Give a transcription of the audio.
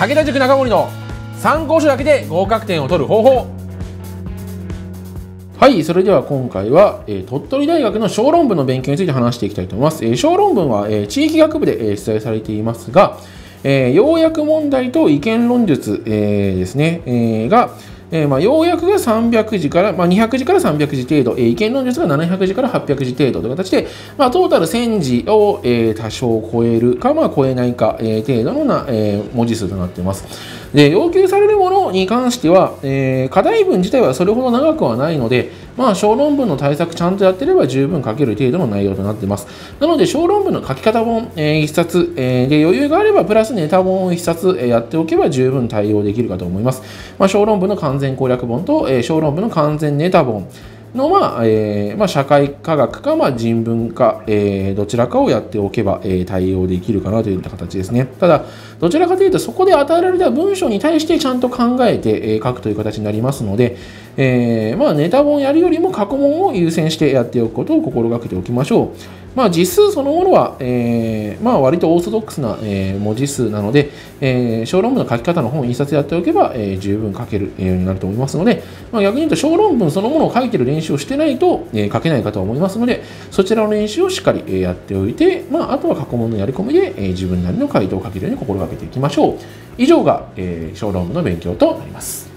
武田塾中森の参考書だけで合格点を取る方法。はい、それでは今回は、鳥取大学の小論文の勉強について話していきたいと思います。小論文は、地域学部で、出題されていますが、要約問題と意見論述、ですね、が、要約が300字から、200字から300字程度、意見論述が700字から800字程度という形で、トータル1000字を、多少超えるか、超えないか、程度の文字数となっています。で、要求されるものに関しては、課題文自体はそれほど長くはないので、小論文の対策ちゃんとやってれば十分書ける程度の内容となっています。なので、小論文の書き方本、1冊、で余裕があれば、プラスネタ本を1冊、やっておけば十分対応できるかと思います。小論文の完全攻略本と、小論文の完全ネタ本の、社会科学か、人文か、どちらかをやっておけば、対応できるかなといった形ですね。ただ、どちらかというと、そこで与えられた文章に対してちゃんと考えて、書くという形になりますので、ネタ本やるよりも過去問を優先してやっておくことを心がけておきましょう。実数そのものは、割とオーソドックスな、文字数なので、小論文の書き方の本を1冊やっておけば、十分書けるようになると思いますので、逆に言うと小論文そのものを書いている練習をしてないと、書けないかと思いますので、そちらの練習をしっかり、やっておいて、あとは過去問のやり込みで、自分なりの回答を書けるように心がけていきましょう。以上が、小論文の勉強となります。